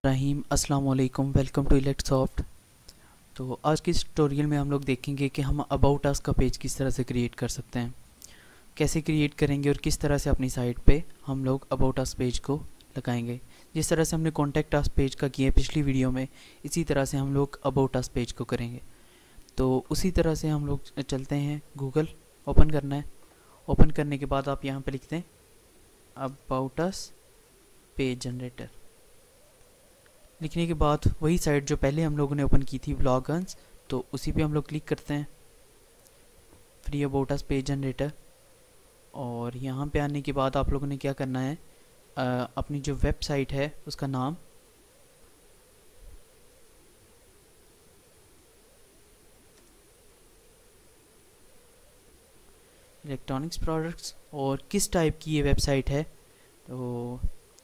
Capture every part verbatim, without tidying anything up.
रहीम अस्सलाम वालेकुम, welcome to इलेक्ट्सॉफ्ट। तो आज की इस ट्यूटोरियल में हम लोग देखेंगे कि हम अबाउट अस का पेज किस तरह से क्रिएट कर सकते हैं, कैसे क्रिएट करेंगे और किस तरह से अपनी साइट पे हम लोग अबाउट अस पेज को लगाएंगे। जिस तरह से हमने कॉन्टैक्ट अस पेज का किया पिछली वीडियो में, इसी तरह से हम लोग अबाउट अस पेज को करेंगे। तो उसी तरह से हम लोग चलते हैं, गूगल ओपन करना है। ओपन करने के बाद आप यहाँ पर लिखते हैं अबाउट अस पेज जनरेटर। लिखने के बाद वही साइट जो पहले हम लोगों ने ओपन की थी, ब्लॉगर्स, तो उसी पे हम लोग क्लिक करते हैं, free about us page generator. और यहाँ पे आने के बाद आप लोगों ने क्या करना है, आ, अपनी जो वेबसाइट है उसका नाम इलेक्ट्रॉनिक्स प्रोडक्ट्स, और किस टाइप की ये वेबसाइट है तो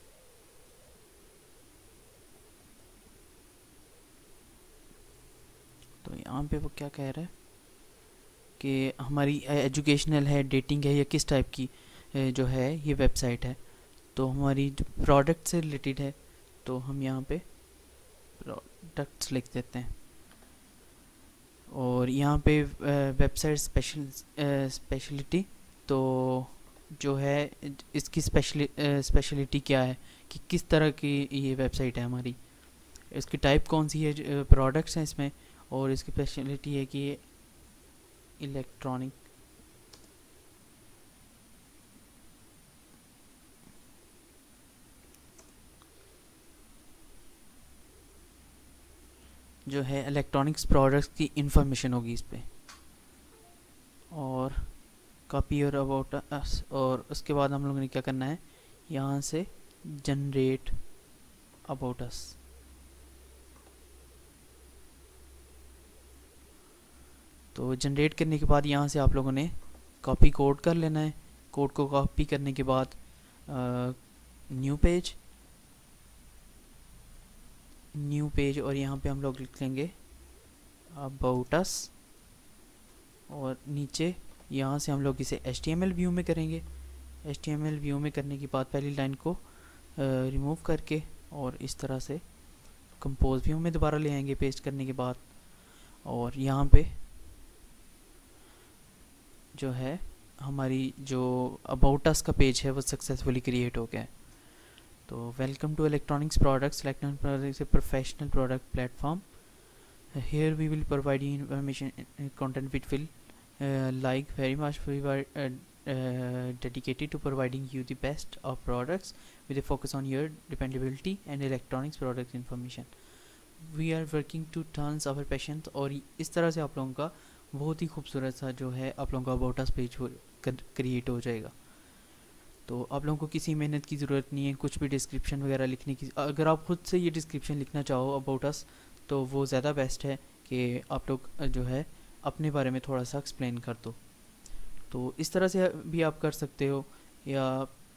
तो यहाँ पे वो क्या कह रहा है कि हमारी एजुकेशनल है, डेटिंग है, या किस टाइप की जो है ये वेबसाइट है। तो हमारी जो प्रोडक्ट से रिलेटेड है, तो हम यहाँ पे प्रोडक्ट्स लिख देते हैं। और यहाँ पे वेबसाइट स्पेशल स्पेशलिटी, तो जो है इसकी स्पेशली स्पेशलिटी क्या है कि किस तरह की ये वेबसाइट है हमारी, इसकी टाइप कौन सी है, प्रोडक्ट्स हैं इसमें, और इसकी स्पेशलिटी है कि ये इलेक्ट्रॉनिक जो है इलेक्ट्रॉनिक्स प्रोडक्ट्स की इंफॉर्मेशन होगी इस पे। और कॉपी और अबाउट अस, और उसके बाद हम लोगों ने क्या करना है, यहाँ से जनरेट अबाउट अस। तो जनरेट करने के बाद यहाँ से आप लोगों ने कॉपी कोड कर लेना है। कोड को कॉपी करने के बाद न्यू पेज न्यू पेज और यहाँ पे हम लोग लिखेंगे अबाउट अस, और नीचे यहाँ से हम लोग इसे H T M L view में करेंगे। H T M L view में करने के बाद पहली लाइन को रिमूव करके और इस तरह से कंपोज व्यू में दोबारा ले आएंगे पेस्ट करने के बाद। और यहाँ पे जो है हमारी जो अबाउट अस का पेज है वो सक्सेसफुली क्रिएट हो गया है। तो welcome to electronics products, electronic products a professional product platform. Here we will provide you information content which will like very much. We were uh, uh, dedicated to providing you the best of products with a focus on your dependability and electronics product information. We are working to turn our passions। और इस तरह से आप लोगों का बहुत ही खूबसूरत सा जो है आप लोगों का अबाउट अस पेज क्रिएट हो जाएगा। तो आप लोगों को किसी मेहनत की ज़रूरत नहीं है, कुछ भी डिस्क्रिप्शन वगैरह लिखने की। अगर आप खुद से ये डिस्क्रिप्शन लिखना चाहो अबाउट अस, तो वो ज़्यादा बेस्ट है कि आप लोग जो है अपने बारे में थोड़ा सा एक्सप्लेन कर दो। तो इस तरह से भी आप कर सकते हो, या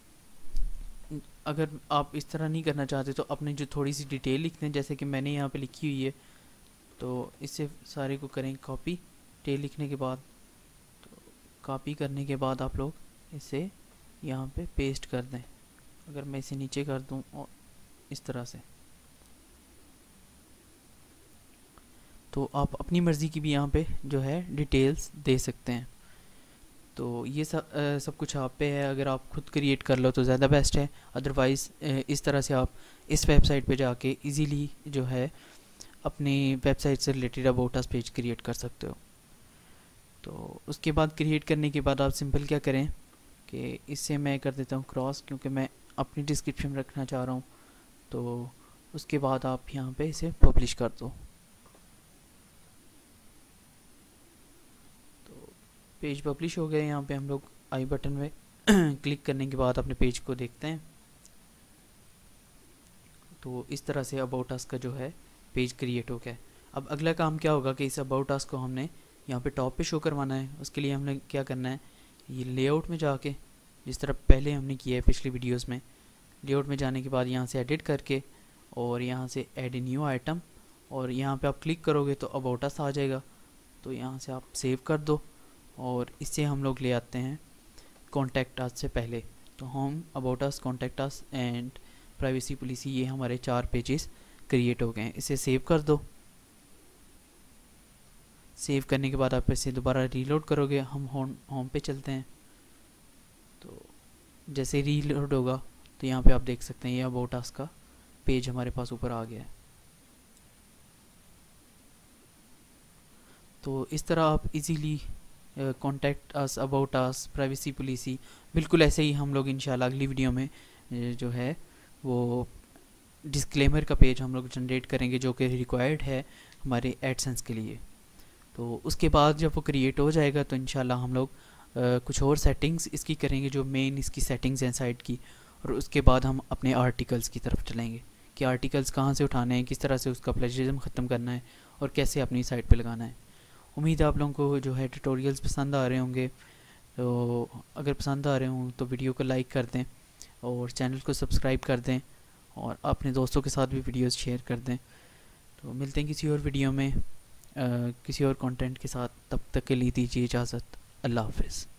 अगर आप इस तरह नहीं करना चाहते तो अपने जो थोड़ी सी डिटेल लिखते हैं, जैसे कि मैंने यहाँ पे लिखी हुई है, तो इससे सारे को करें कॉपी। डिटेल लिखने के बाद तो कॉपी करने के बाद आप लोग इसे यहाँ पे पेस्ट कर दें। अगर मैं इसे नीचे कर दूँ और इस तरह से, तो आप अपनी मर्ज़ी की भी यहाँ पे जो है डिटेल्स दे सकते हैं। तो ये सब आ, सब कुछ आप पे है, अगर आप खुद क्रिएट कर लो तो ज़्यादा बेस्ट है। अदरवाइज़ इस तरह से आप इस वेबसाइट पे जाके इजीली जो है अपनी वेबसाइट से related about us page create कर सकते हो। तो उसके बाद क्रिएट करने के बाद आप सिंपल क्या करें कि इससे मैं कर देता हूँ क्रॉस, क्योंकि मैं अपनी डिस्क्रिप्शन में रखना चाह रहा हूँ। तो उसके बाद आप यहाँ पे इसे पब्लिश कर दो। पेज पब्लिश हो गए। यहाँ पे हम लोग आई बटन में क्लिक करने के बाद अपने पेज को देखते हैं। तो इस तरह से अबाउट अस का जो है पेज क्रिएट हो गया है। अब अगला काम क्या होगा कि इस अबाउट अस को हमने यहाँ पे टॉप पे शो करवाना है। उसके लिए हमने क्या करना है, ये लेआउट में जाके, जिस तरह पहले हमने किया है पिछली वीडियोस में, लेआउट में जाने के बाद यहाँ से एडिट करके और यहाँ से ऐड ए न्यू आइटम, और यहाँ पे आप क्लिक करोगे तो अबाउट अस आ जाएगा। तो यहाँ से आप सेव कर दो और इससे हम लोग ले आते हैं कॉन्टैक्ट अस से पहले। तो हम about us, contact us and privacy policy, ये हमारे चार पेजेस क्रिएट हो गए हैं। इसे सेव कर दो। सेव करने के बाद आप इसे दोबारा रीलोड करोगे। हम होम होम पे चलते हैं। तो जैसे रीलोड होगा तो यहाँ पे आप देख सकते हैं ये अबाउट अस का पेज हमारे पास ऊपर आ गया है। तो इस तरह आप easily contact us, about us, privacy policy, बिल्कुल ऐसे ही हम लोग इंशाल्लाह अगली वीडियो में uh, जो है वो डिस्क्लेमर का पेज हम लोग जनरेट करेंगे जो कि रिक्वायर्ड है हमारे एडसेंस के लिए। तो उसके बाद जब वो क्रिएट हो जाएगा तो इंशाल्लाह हम लोग uh, कुछ और सेटिंग्स इसकी करेंगे जो मेन इसकी सेटिंग्स हैं साइट की, और उसके बाद हम अपने आर्टिकल्स की तरफ चलेंगे कि आर्टिकल्स कहाँ से उठाने हैं, किस तरह से उसका प्लेजरिज्म ख़त्म करना है और कैसे अपनी साइट पे लगाना है। उम्मीद है आप लोगों को जो है ट्यूटोरियल्स पसंद आ रहे होंगे। तो अगर पसंद आ रहे हों तो वीडियो को लाइक कर दें और चैनल को सब्सक्राइब कर दें और अपने दोस्तों के साथ भी वीडियोस शेयर कर दें। तो मिलते हैं किसी और वीडियो में आ, किसी और कंटेंट के साथ। तब तक के लिए दीजिए इजाज़त। अल्लाह हाफ़िज़।